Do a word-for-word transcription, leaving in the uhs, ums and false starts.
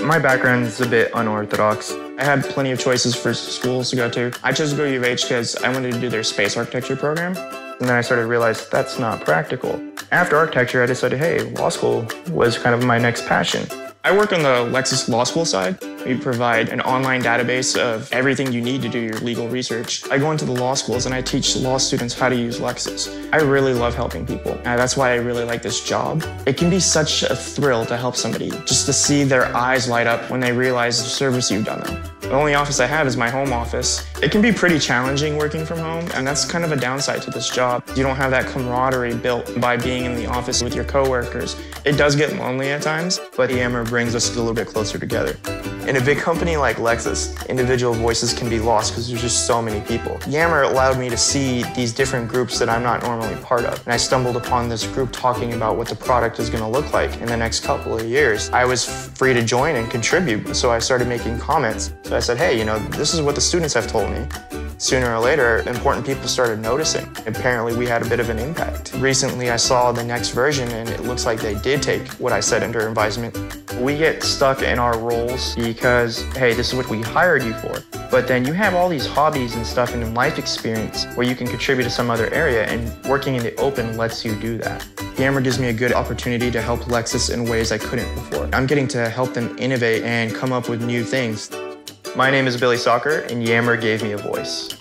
My background is a bit unorthodox. I had plenty of choices for schools to go to. I chose to go to U of H because I wanted to do their space architecture program. And then I started to realize that's not practical. After architecture, I decided, hey, law school was kind of my next passion. I work on the Lexis Law School side. We provide an online database of everything you need to do your legal research. I go into the law schools and I teach law students how to use Lexis. I really love helping people. And that's why I really like this job. It can be such a thrill to help somebody, just to see their eyes light up when they realize the service you've done them. The only office I have is my home office. It can be pretty challenging working from home, and that's kind of a downside to this job. You don't have that camaraderie built by being in the office with your coworkers. It does get lonely at times, but Yammer brings us a little bit closer together. In a big company like Lexis, individual voices can be lost because there's just so many people. Yammer allowed me to see these different groups that I'm not normally part of. And I stumbled upon this group talking about what the product is going to look like in the next couple of years. I was free to join and contribute, so I started making comments. So I said, hey, you know, this is what the students have told me. Sooner or later, important people started noticing. Apparently, we had a bit of an impact. Recently, I saw the next version, and it looks like they did take what I said under advisement. We get stuck in our roles because, hey, this is what we hired you for. But then you have all these hobbies and stuff and life experience where you can contribute to some other area, and working in the open lets you do that. Yammer gives me a good opportunity to help Lexis in ways I couldn't before. I'm getting to help them innovate and come up with new things. My name is Billy Soccer, and Yammer gave me a voice.